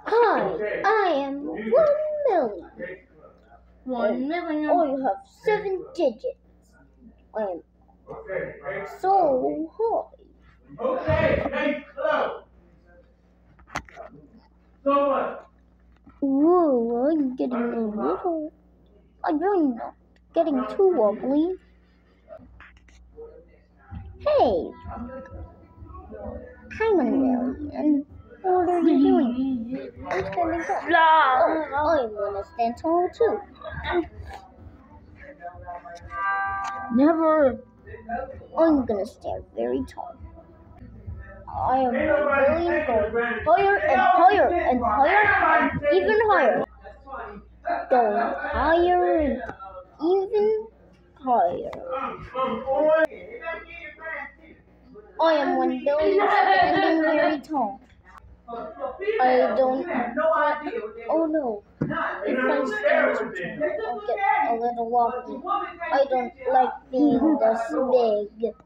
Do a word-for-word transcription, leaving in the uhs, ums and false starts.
Hi, I am one million. One million. I have seven digits. I am so high. Okay, hey, hello. So what? Whoa, I'm getting a little. I'm really not getting too wobbly. Hey, hi, Manuelian. What are you doing? I'm standing tall. Oh, I'm gonna stand tall too. Never. I'm gonna stand very tall. I am really going higher and higher and higher and even higher. Going higher and even higher. I am one billion standing very tall. I don't. Oh no. If I stand too tall, I'll get a little wobbly. I don't like being this big.